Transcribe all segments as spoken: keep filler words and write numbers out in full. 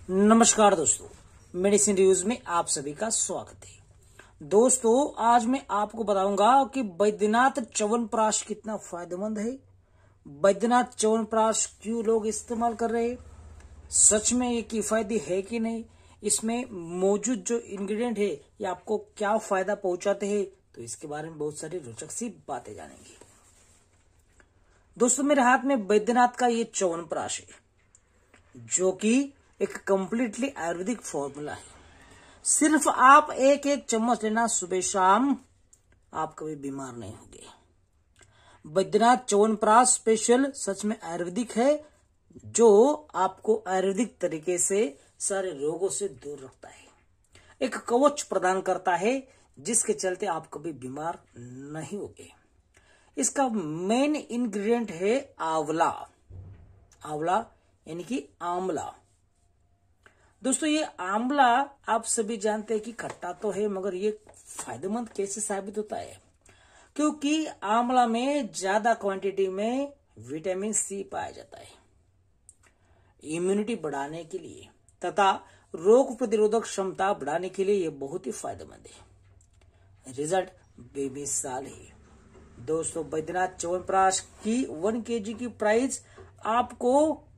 नमस्कार दोस्तों, medicine reviews में आप सभी का स्वागत है। दोस्तों, आज मैं आपको बताऊंगा कि बैद्यनाथ च्यवनप्राश कितना फायदेमंद है। बैद्यनाथ च्यवनप्राश क्यों लोग इस्तेमाल कर रहे हैं, सच में ये किफायती है कि नहीं, इसमें मौजूद जो इंग्रेडिएंट है ये आपको क्या फायदा पहुंचाते हैं, तो इसके बारे में बहुत सारी रोचक सी बातें जानेंगे। दोस्तों, मेरे हाथ में बैद्यनाथ का ये च्यवनप्राश है, जो कि एक कंप्लीटली आयुर्वेदिक फॉर्मूला है। सिर्फ आप एक एक चम्मच लेना सुबह शाम, आप कभी बीमार नहीं होंगे। बैद्यनाथ च्यवनप्राश स्पेशल सच में आयुर्वेदिक है, जो आपको आयुर्वेदिक तरीके से सारे रोगों से दूर रखता है, एक कवच प्रदान करता है, जिसके चलते आप कभी बीमार नहीं होंगे। इसका मेन इंग्रेडिएंट है आंवला। आंवला यानी कि आंवला। दोस्तों, ये आंवला आप सभी जानते हैं कि खट्टा तो है, मगर ये फायदेमंद कैसे साबित होता है, क्योंकि आंवला में ज्यादा क्वांटिटी में विटामिन सी पाया जाता है, इम्यूनिटी बढ़ाने के लिए तथा रोग प्रतिरोधक क्षमता बढ़ाने के लिए ये बहुत ही फायदेमंद है। रिजल्ट बेमिसाल है। दोस्तों, बैद्यनाथ च्यवनप्राश की वन केजी की प्राइस आपको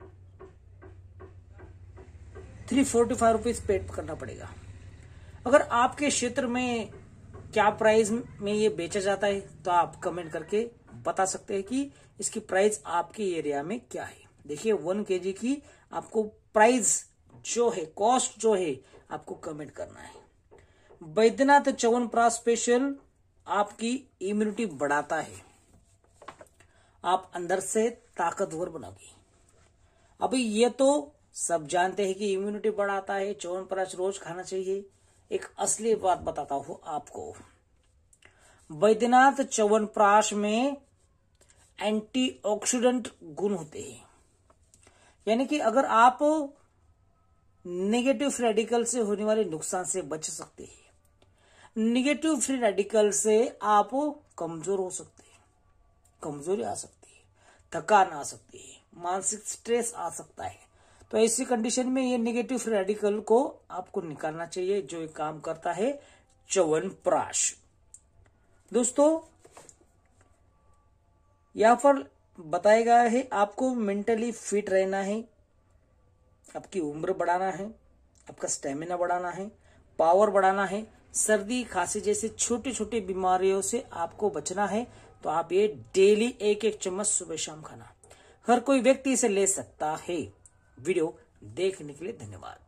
three forty five rupees pay करना पड़ेगा। अगर आपके क्षेत्र में क्या प्राइस में ये बेचा जाता है, तो आप कमेंट करके बता सकते हैं कि इसकी प्राइस आपके एरिया में क्या है। देखिए, वन केजी की आपको प्राइस जो है, कॉस्ट जो है, आपको कमेंट करना है। बैद्यनाथ च्यवनप्राश स्पेशल आपकी इम्यूनिटी बढ़ाता है, आप अंदर से ताकतवर बनोगे। अभी ये तो सब जानते हैं कि इम्यूनिटी बढ़ाता है, च्यवनप्राश रोज खाना चाहिए। एक असली बात बताता हूं आपको, बैद्यनाथ च्यवनप्राश में एंटीऑक्सीडेंट गुण होते हैं, यानी कि अगर आप नेगेटिव फ्री रेडिकल से होने वाले नुकसान से बच सकते हैं। नेगेटिव फ्री रेडिकल से आप कमजोर हो सकते हैं, कमजोरी आ सकती है, थकान आ सकती है, मानसिक स्ट्रेस आ सकता है। तो ऐसी कंडीशन में ये नेगेटिव फ्री रेडिकल को आपको निकालना चाहिए, जो एक काम करता है च्यवनप्राश। दोस्तों, यहां पर बताया गया है आपको मेंटली फिट रहना है, आपकी उम्र बढ़ाना है, आपका स्टेमिना बढ़ाना है, पावर बढ़ाना है, सर्दी खांसी जैसे छोटी छोटी बीमारियों से आपको बचना है, तो आप ये डेली एक एक चम्मच सुबह शाम खाना। हर कोई व्यक्ति इसे ले सकता है। वीडियो देखने के लिए धन्यवाद।